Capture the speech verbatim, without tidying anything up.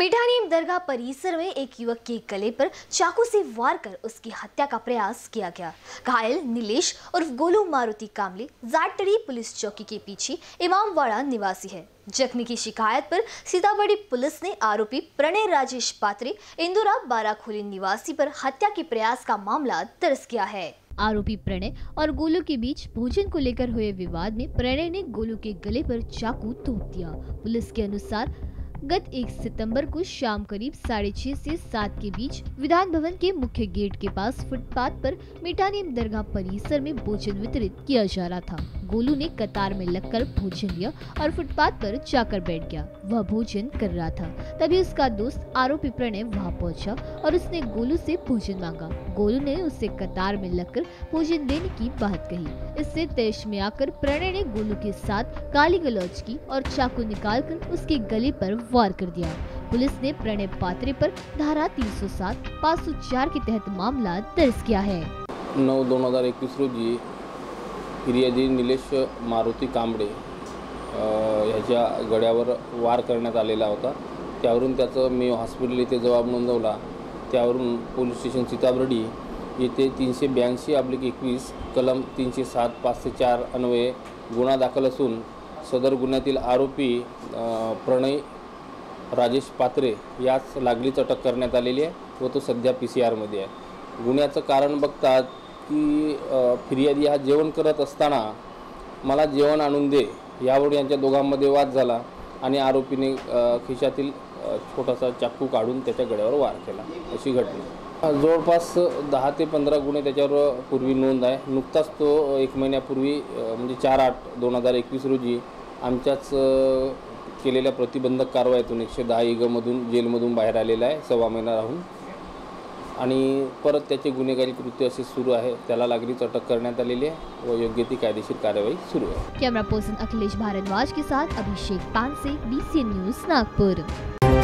मिठानीम दरगाह परिसर में एक युवक के गले पर चाकू से वार कर उसकी हत्या का प्रयास किया गया। घायल नीलेश उर्फ गोलू मारुति कामले जाटड़ी पुलिस चौकी के पीछे इमामवाड़ा निवासी है। जख्मी की शिकायत पर सीतामढ़ी पुलिस ने आरोपी प्रणय राजेश पात्रे इंदौरा बाराखोली निवासी पर हत्या के प्रयास का मामला दर्ज किया है। आरोपी प्रणय और गोलू के बीच भोजन को लेकर हुए विवाद में प्रणय ने गोलू के गले पर चाकू तोड़ दिया। पुलिस के अनुसार गत एक सितंबर को शाम करीब साढ़े छह से सात के बीच विधान भवन के मुख्य गेट के पास फुटपाथ पर मिठानीम दरगाह परिसर में भोजन वितरित किया जा रहा था। गोलू ने कतार में लगकर भोजन लिया और फुटपाथ पर जाकर बैठ गया। वह भोजन कर रहा था, तभी उसका दोस्त आरोपी प्रणय वहां पहुंचा और उसने गोलू से भोजन मांगा। गोलू ने उससे कतार में लगकर भोजन देने की बात कही। इससे तेज में आकर प्रणय ने गोलू के साथ गाली गलौज की और चाकू निकालकर उसके गले पर वार कर दिया। पुलिस ने प्रणय पात्रे पर धारा तीन सौ सात पाँच सौ चार के तहत मामला दर्ज किया है। नऊ दोन हजार एकवीस रोजी फिर्यादी नीलेश मारुती कांबळे ह्याच्या गळ्यावर वार करण्यात आलेला होता। त्यावरून त्याचं मी हॉस्पिटल येथे जबाब नोंदवला। त्यावरून पोलीस स्टेशन सीताबर्डी येथे तीनशे ब्याऐंशी अब्लिक एकवीस कलम तीनशे सात पाचशे चार अन्वये गुन्हा दाखल असून सदर गुन्ह्यातील आरोपी प्रणय राजेश पात्रे यास लागलीच अटक करण्यात आलेली आहे व तो सध्या पी सी आरमध्ये आहे। गुन्ह्याचं कारण बघता की फिर्यादी हा जेवण करत असताना मला जेवण आणून दे यावर यांच्या दोघांमध्ये वाद झाला आणि आरोपीने खिशातील छोटासा चाकू काढून त्याच्या गळ्यावर वार केला, अशी घटना। जवळपास दहा ते पंधरा गुन्हे त्याच्यावर पूर्वी नोंद आहे। नुकताच तो एक महिन्यापूर्वी म्हणजे चार आठ दोन हजार एकवीस रोजी आमच्याच केलेल्या प्रतिबंधक कारवाईतून एकशे दहा ई गमधून जेलमधून बाहेर आलेला आहे सव्वा महिना राहून आणि परत त्याचे गुन्हेगारी कृत्य असे सुरू आहे। त्याला लागलीच अटक करण्यात आलेली आहे व योग्य ती कायदेशीर कार्यवाही सुरू आहे। कैमरा पर्सन अखिलेश भारद्वाज के साथ Abhishek Panse, B C N news Nagpur.